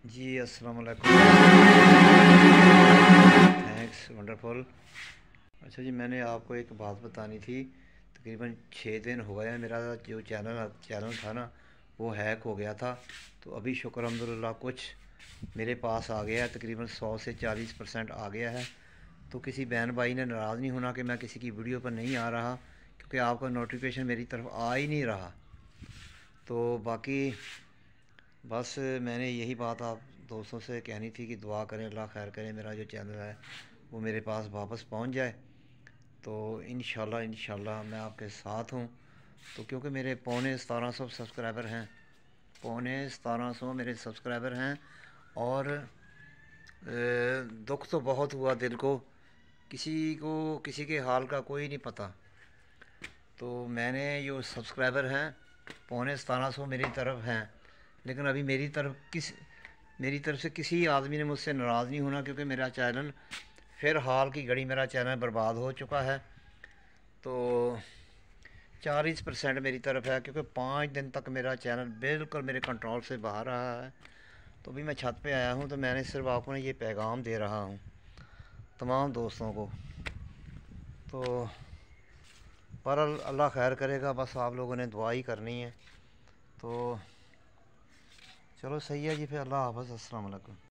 جی السلام علیکم، thanks wonderful. اچھا جی، میں نے آپ کو ایک بات بتانی تھی۔ تقریباً 6 دن ہو گئے ہیں، میرا جو چینل تھا نا وہ ہیک ہو گیا تھا۔ تو ابھی شکر الحمدللہ کچھ میرے پاس آ گیا ہے، تقریباً 100 سے 40% آ گیا ہے۔ تو کسی بہن بھائی نے ناراض نہیں ہونا کہ میں کسی کی ویڈیو پر نہیں آ رہا، کیونکہ آپ کا نوٹیفیکیشن میری طرف آ ہی نہیں رہا۔ تو باقی بس میں نے یہی بات آپ دوستوں سے کہنی تھی کہ دعا کریں، اللہ خیر کرے، میرا جو چینل ہے وہ میرے پاس واپس پہنچ جائے۔ تو انشاءاللہ میں آپ کے ساتھ ہوں۔ تو کیونکہ میرے 1750 سبسکرائبر ہیں، 1750 میرے سبسکرائبر ہیں، اور دکھ تو بہت ہوا دل کو، کسی کے حال کا کوئی نہیں پتہ۔ تو میں نے جو سبسکرائبر ہیں 1750 میری طرف ہیں، لیکن ابھی میری طرف سے کسی آدمی نے مجھ سے ناراض نہیں ہونا، کیونکہ میرا چینل فی الحال کی گھڑی میرا چینل برباد ہو چکا ہے۔ تو 40% میری طرف ہے، کیونکہ 5 دن تک میرا چینل بالکل میرے کنٹرول سے باہر رہا ہے۔ تو ابھی میں چھت پہ آیا ہوں، تو میں نے صرف آپ کو یہ پیغام دے رہا ہوں تمام دوستوں کو۔ تو پر اللہ خیر کرے گا، بس آپ لوگوں نے دعا ہی کرنی ہے۔ تو چلو صحیح ہے جی، پھر اللہ حافظ، السلام علیکم۔